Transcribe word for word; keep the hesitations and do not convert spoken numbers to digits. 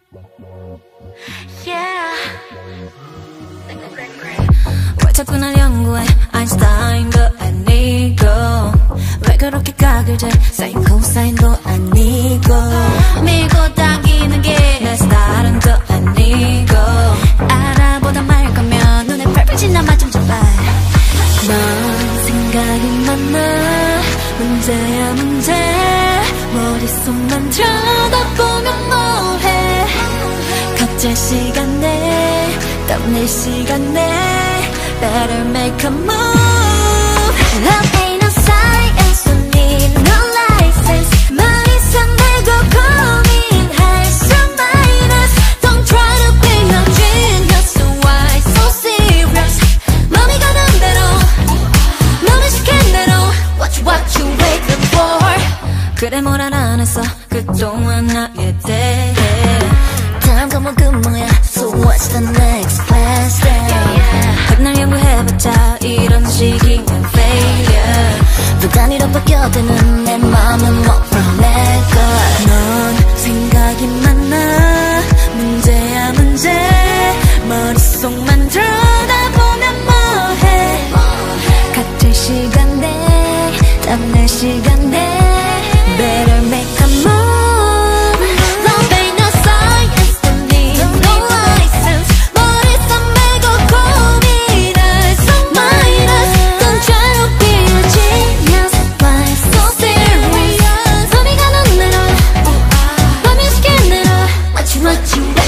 Yeah. 왜 자꾸 날 연구해 아인슈타인도 아니고 왜 그렇게 각을 재 사인 코사인도 아니고 밀고 당기는 게 내 스타일은 또 아니고 알아보다 말 거면 눈에 펄펄 지나 맛 좀 줘봐. 넌 생각이 많아 문제야 문제 머릿속만 들여다보면 뭐해 각자 시간에 땀낼 시간에 Better make a move. Love ain't no science, don't need no license. 머리서 내고 고민할 수 minus. Don't try to be a genius, so why so serious? 맘이 가는 대로, 맘이 시킨 대로. What you, what you waiting for? 그래 뭘 알아냈어 그동안 나에 대해. 다음 건 뭐 그 뭐야? So what's the next best thing? 날 연구해봤자 이런 식이면 failure. 또 단위로 바뀌어드는 내 맘은 뭐 from 내것. 넌 생각이 많아 문제야 문제 머릿속만 들여다보면 뭐해 같은 시간에 땀낼 시간에 Better make a move. What you